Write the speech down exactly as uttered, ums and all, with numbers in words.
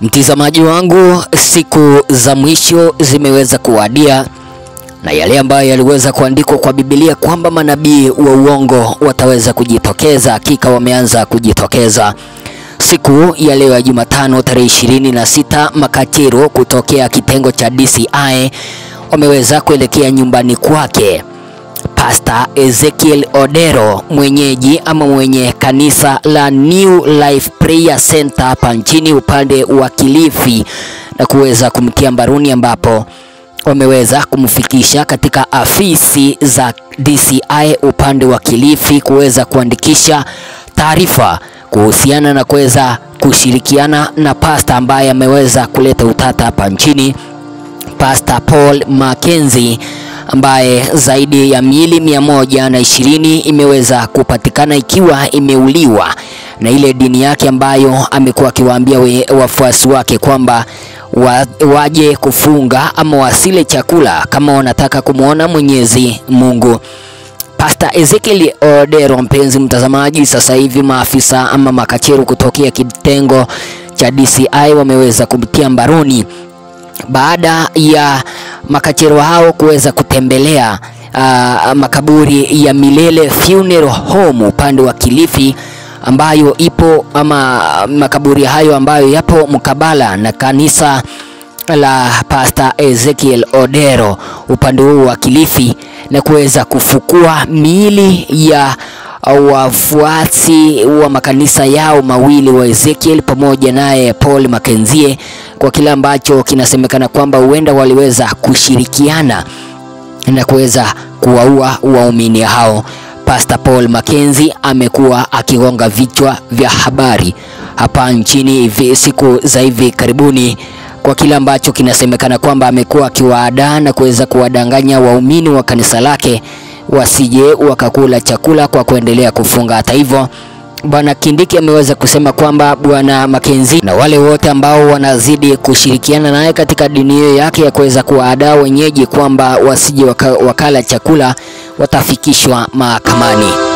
Mtazamaji wangu, siku za mwisho zimeweza kuwadia, na yale ambayo yaliweza kuandikwa kwa Biblia kwamba manabii wa uongo wataweza kujitokeza, hakika wameanza kujitokeza. Siku ya leo ya Jumatano tarehe ishirini na sita, makachero kutokea kitengo cha D C I wameweza kuelekea nyumbani kwake Pastor Ezekiel Odero, mwenyeji ama mwenye kanisa la New Life Prayer Center hapa nchini upande wa Kilifi, na kuweza kumtia mbaroni, ambapo wameweza kumfikisha katika afisi za D C I upande wa Kilifi kuweza kuandikisha taarifa kuhusiana na kuweza kushirikiana na pastor ambaye ameweza kuleta utata hapa nchini, Pastor Paul Mackenzie, ambaye zaidi ya miili mia moja na ishirini imeweza kupatikana ikiwa imeuliwa na ile dini yake ambayo amekuwa akiwaambia wafuasi wake kwamba wa, waje kufunga ama wasile chakula kama wanataka kumuona Mwenyezi Mungu. Pastor Ezekiel Odero, mpenzi mtazamaji, sasa hivi maafisa ama makachero kutokea kitengo cha D C I wameweza kumtia mbaroni baada ya makachero hao kuweza kutembelea uh, makaburi ya Milele Funeral Home upande wa Kilifi, ambayo ipo ama makaburi hayo ambayo yapo mkabala na kanisa la Pastor Ezekiel Odero upande huu wa Kilifi, na kuweza kufukua miili ya wafuasi wa makanisa yao mawili wa Ezekiel pamoja naye Paul Mackenzie, kwa kile ambacho kinasemekana kwamba huenda waliweza kushirikiana na kuweza kuwaua waumini hao. Pastor Paul Mackenzie amekuwa akigonga vichwa vya habari hapa nchini hivi siku za hivi karibuni, kwa kile ambacho kinasemekana kwamba amekuwa akiwaadaa na kuweza kuwadanganya waumini wa kanisa lake wasije wakakula chakula kwa kuendelea kufunga. Hata hivyo, Bwana Kindiki ameweza kusema kwamba Bwana Mackenzie na wale wote ambao wanazidi kushirikiana naye katika dini hiyo yake ya kuweza kuwaadaa wenyeji kwamba wasije waka, wakala chakula watafikishwa mahakamani.